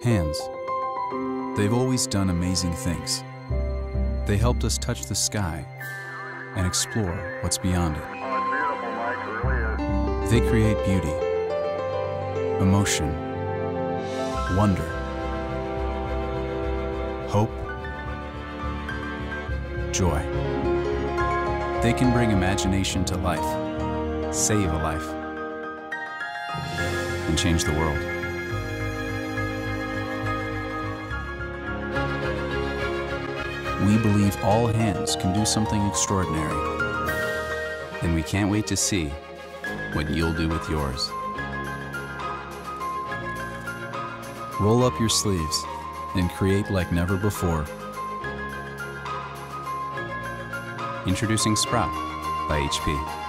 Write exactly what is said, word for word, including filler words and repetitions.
Hands. They've always done amazing things. They helped us touch the sky and explore what's beyond it. They create beauty, emotion, wonder, hope, joy. They can bring imagination to life, save a life, and change the world. We believe all hands can do something extraordinary, and we can't wait to see what you'll do with yours. Roll up your sleeves and create like never before. Introducing Sprout by H P.